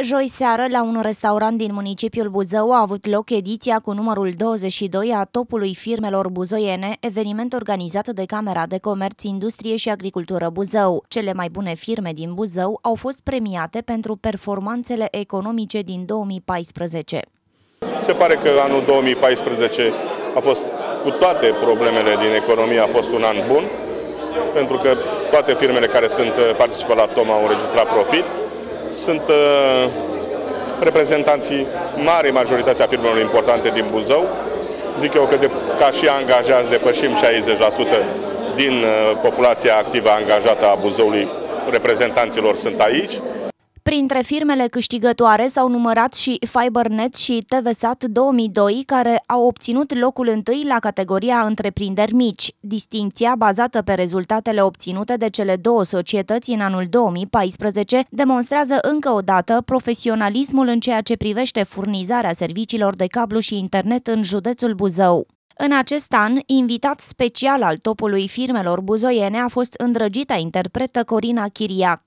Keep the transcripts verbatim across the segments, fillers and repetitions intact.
Joi seară, la un restaurant din municipiul Buzău, a avut loc ediția cu numărul douăzeci și doi a topului firmelor buzoiene, eveniment organizat de Camera de Comerț, Industrie și Agricultură Buzău. Cele mai bune firme din Buzău au fost premiate pentru performanțele economice din două mii paisprezece. Se pare că anul două mii paisprezece a fost, cu toate problemele din economie, a fost un an bun, pentru că toate firmele care sunt participă la TOM au înregistrat profit. Sunt uh, reprezentanții mari, majoritatea firmelor importante din Buzău. Zic eu că de, ca și angajați depășim șaizeci la sută din uh, populația activă angajată a Buzăului, reprezentanților sunt aici. Printre firmele câștigătoare s-au numărat și FiberNet și TVSat două mii doi, care au obținut locul întâi la categoria întreprinderi mici. Distincția, bazată pe rezultatele obținute de cele două societăți în anul două mii paisprezece, demonstrează încă o dată profesionalismul în ceea ce privește furnizarea serviciilor de cablu și internet în județul Buzău. În acest an, invitat special al topului firmelor buzoiene a fost îndrăgita interpretă Corina Chiriac.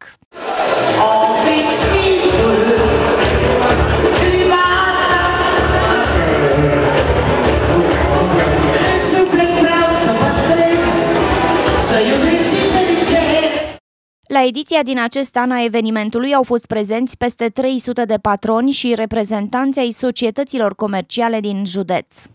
La ediția din acest an a evenimentului au fost prezenți peste trei sute de patroni și reprezentanți ai societăților comerciale din județ.